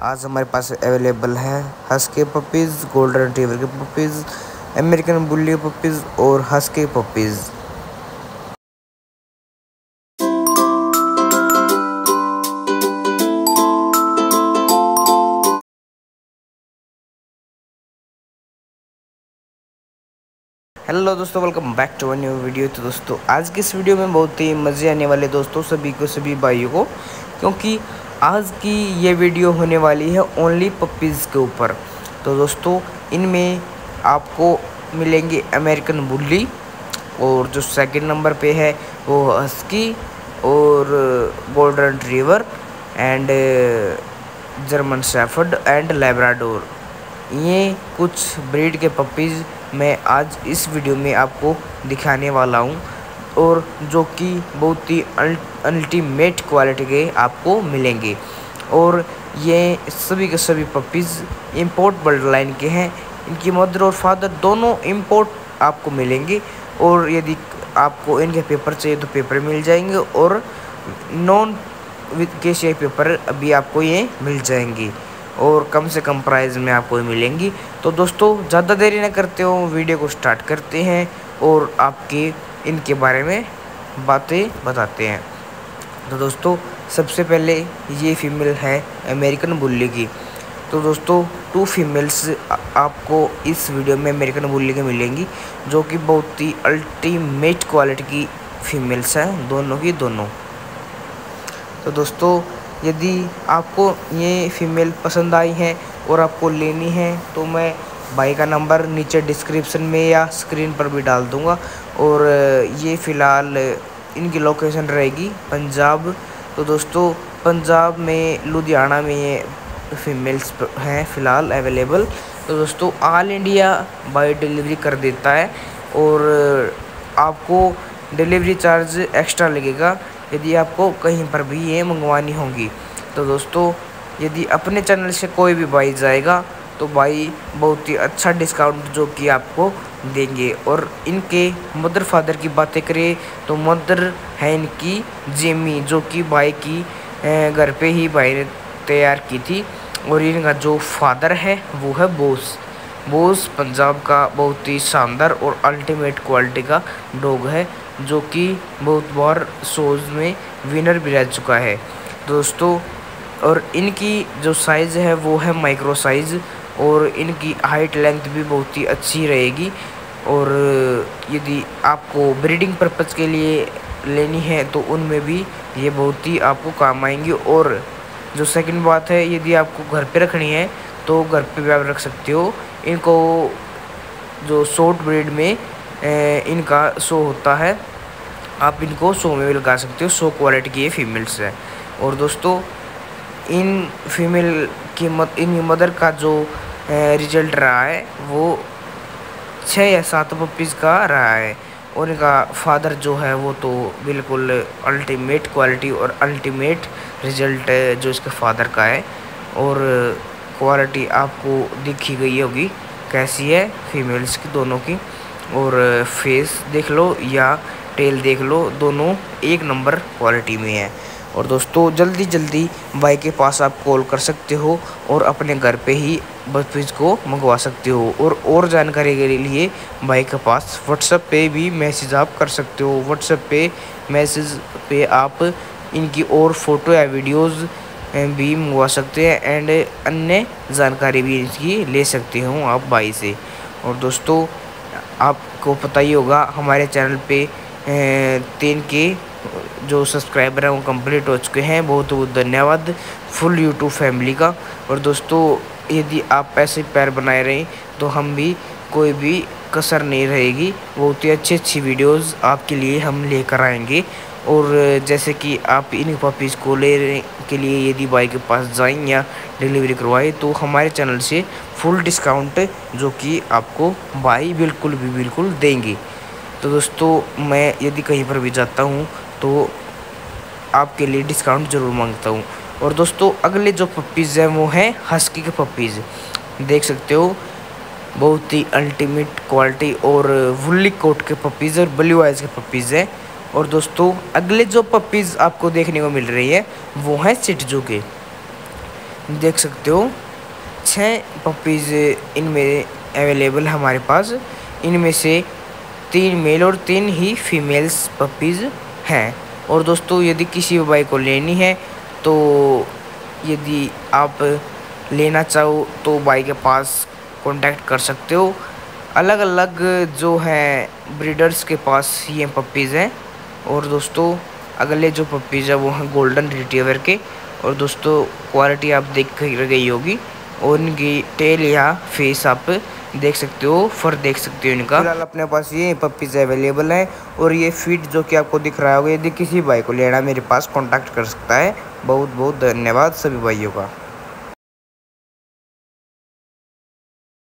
आज हमारे पास अवेलेबल है हस्की पपीज़, गोल्डन रिट्रीवर के पपीज़, अमेरिकन बुल्ली पपीज़ और हस्की पपीज़। हेलो दोस्तों, welcome back to a new video. तो दोस्तों आज की इस वीडियो में बहुत ही मज़े आने वाले दोस्तों सभी भाइयों को, क्योंकि आज की ये वीडियो होने वाली है ओनली पपीज़ के ऊपर। तो दोस्तों इनमें आपको मिलेंगे अमेरिकन बुल्ली, और जो सेकंड नंबर पे है वो हस्की और golden retriever and German shepherd and labrador. ये कुछ ब्रीड के पपीज़ मैं आज इस वीडियो में आपको दिखाने वाला हूँ, और जो कि बहुत ही अल्टीमेट क्वालिटी के आपको मिलेंगे। और ये सभी के सभी पपीज़ इंपोर्ट ब्लड लाइन के हैं। इनकी मदर और फादर दोनों इंपोर्ट आपको मिलेंगे, और यदि आपको इनके पेपर चाहिए तो पेपर मिल जाएंगे, और नॉन विद केशिया पेपर अभी आपको ये मिल जाएंगी, और कम से कम प्राइस में आपको मिलेंगी। तो दोस्तों ज़्यादा देरी न करते हो, वीडियो को स्टार्ट करते हैं और आपके इनके बारे में बातें बताते हैं। तो दोस्तों सबसे पहले ये फीमेल है अमेरिकन बुल्ली की। तो दोस्तों 2 फीमेल्स आपको इस वीडियो में अमेरिकन बुल्ली की मिलेंगी, जो कि बहुत ही अल्टीमेट क्वालिटी की फीमेल्स हैं, दोनों की दोनों। तो दोस्तों यदि आपको ये फीमेल पसंद आई है और आपको लेनी है तो मैं भाई का नंबर नीचे डिस्क्रिप्शन में या स्क्रीन पर भी डाल दूंगा। और ये फ़िलहाल इनकी लोकेशन रहेगी पंजाब। तो दोस्तों पंजाब में लुधियाना में ये फीमेल्स हैं फ़िलहाल अवेलेबल। तो दोस्तों ऑल इंडिया बाय डिलीवरी कर देता है, और आपको डिलीवरी चार्ज एक्स्ट्रा लगेगा यदि आपको कहीं पर भी ये मंगवानी होगी। तो दोस्तों यदि अपने चैनल से कोई भी भाई जाएगा तो भाई बहुत ही अच्छा डिस्काउंट जो कि आपको देंगे। और इनके मदर फादर की बातें करें तो मदर है इनकी जेमी, जो कि भाई की घर पे ही भाई ने तैयार की थी, और इनका जो फादर है वो है बोस पंजाब का बहुत ही शानदार और अल्टीमेट क्वालिटी का डॉग है, जो कि बहुत बार शोज़ में विनर भी रह चुका है दोस्तों। और इनकी जो साइज़ है वो है माइक्रो साइज़, और इनकी हाइट लेंथ भी बहुत ही अच्छी रहेगी। और यदि आपको ब्रीडिंग पर्पज़ के लिए लेनी है तो उनमें भी ये बहुत ही आपको काम आएंगी। और जो सेकंड बात है, यदि आपको घर पे रखनी है तो घर पे भी आप रख सकते हो। इनको जो शॉर्ट ब्रीड में इनका शो होता है, आप इनको शो में भी लगा सकते हो। शो क्वालिटी की ये फीमेल्स है। और दोस्तों इन फीमेल की इन मदर का जो रिजल्ट रहा है वो 6 या 7 पपीज़ का रहा है, और इनका फादर जो है वो तो बिल्कुल अल्टीमेट क्वालिटी और अल्टीमेट रिजल्ट जो इसके फादर का है। और क्वालिटी आपको दिखी गई होगी कैसी है फीमेल्स की दोनों की। और फेस देख लो या टेल देख लो, दोनों एक नंबर क्वालिटी में है। और दोस्तों जल्दी भाई के पास आप कॉल कर सकते हो और अपने घर पे ही पपीज़ को मंगवा सकते हो। और जानकारी के लिए भाई के पास व्हाट्सएप पे भी मैसेज आप कर सकते हो। व्हाट्सएप पे मैसेज पे आप इनकी और फ़ोटो या वीडियोज़ भी मंगवा सकते हैं, एंड अन्य जानकारी भी इसकी ले सकते हो आप भाई से। और दोस्तों आपको पता ही होगा हमारे चैनल पे 3 के जो सब्सक्राइबर हैं वो कंप्लीट हो चुके हैं। बहुत बहुत धन्यवाद फुल यूट्यूब फैमिली का। और दोस्तों यदि आप ऐसे प्यार बनाए रहें तो हम भी कोई भी कसर नहीं रहेगी, बहुत ही अच्छी वीडियोस आपके लिए हम लेकर आएंगे। और जैसे कि आप इन पपीज़ को लेने के लिए यदि भाई के पास जाएं या डिलीवरी करवाएं तो हमारे चैनल से फुल डिस्काउंट जो कि आपको भाई बिल्कुल देंगे। तो दोस्तों मैं यदि कहीं पर भी जाता हूँ तो आपके लिए डिस्काउंट ज़रूर मांगता हूँ। और दोस्तों अगले जो पपीज़ हैं वो हैं हस्की के पपीज़। देख सकते हो बहुत ही अल्टीमेट क्वालिटी और वुल्ली कोट के पपीज़ और ब्लू आइज़ के पपीज़ हैं। और दोस्तों अगले जो पपीज़ आपको देखने को मिल रही है वो हैं सिटजू के। देख सकते हो 6 पपीज़ इनमें अवेलेबल है हमारे पास। इनमें से 3 मेल और 3 ही फीमेल्स पपीज़ हैं। और दोस्तों यदि किसी भाई को लेनी है तो यदि आप लेना चाहो तो भाई के पास कांटेक्ट कर सकते हो। अलग अलग जो है ब्रीडर्स के पास ये पपीज़ हैं। और दोस्तों अगले जो पपीज़ है वो हैं गोल्डन रिट्रीवर के। और दोस्तों क्वालिटी आप देख गई होगी और इनकी टेल या फेस आप देख सकते हो, फर देख सकते हो इनका। फिलहाल अपने पास ये पपीज़ अवेलेबल है। और ये फीड जो कि आपको दिख रहा होगा, यदि किसी भाई को लेना मेरे पास कांटेक्ट कर सकता है। बहुत बहुत धन्यवाद सभी भाइयों का।